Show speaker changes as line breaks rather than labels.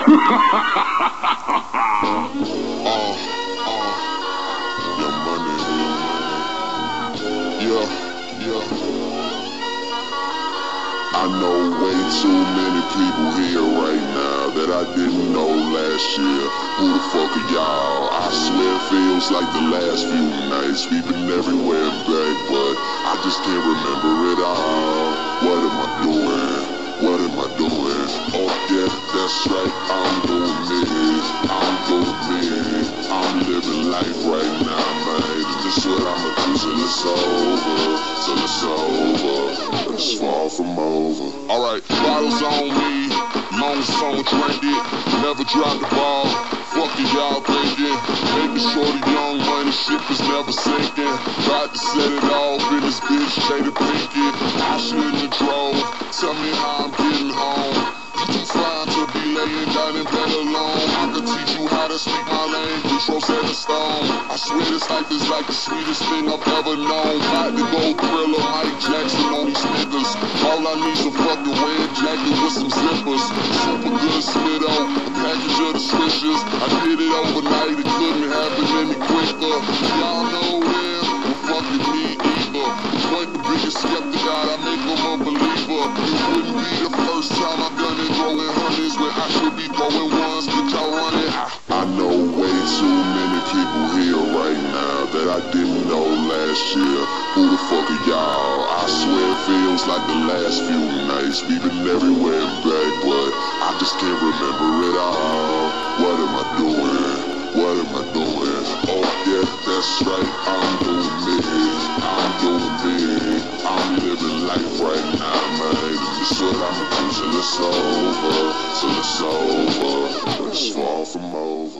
Young Money. Yeah, yeah. I know way too many people here right now that I didn't know last year. Who the fuck are y'all? I swear it feels like the last few nights we've been everywhere back, but I just can't remember it all. What am I doing? What am I doing? Oh yeah, that's right, I'm doing me. I'm doing me. I'm living life right now, man. This is what I'ma do till it's over. Till it's over. It's far from over. Alright, bottles on me. Long song trended. Never dropped the ball. Fuck it, y'all thinking. Making sure the Young Money ship is never sinking. About to set it off in this bitch, Jada Pinkett. I shouldn't have drove. Tell me how I'm getting home. You too fine to be laying down in bed alone. I could teach you how to speak my language, Rosetta Stone. I swear this life is like the sweetest thing I've ever known. About to go Thriller, Mike Jackson on these niggas. All I need's a fucking red jacket with some zippers. Super good Smith on a package of the switches. I did it overnight, it couldn't happen any quicker. Y'all know them, well fucking me either. Point the biggest skeptic out, I make them a believer. It wouldn't be the first time I've done it, throwing hundreds where I should be throwing ones. Get y'all running. I know way too many people here right now that I didn't know last year. Who the fuck are y'all? I swear it feels like the last few nights we've been everywhere back, but I just can't remember it all. What am I doing? What am I doing? Oh yeah, that's right, I'm doing me. I'm doing me. I'm living life right now, man. This is what I'ma do till it's over. Till it's over. It's far from over.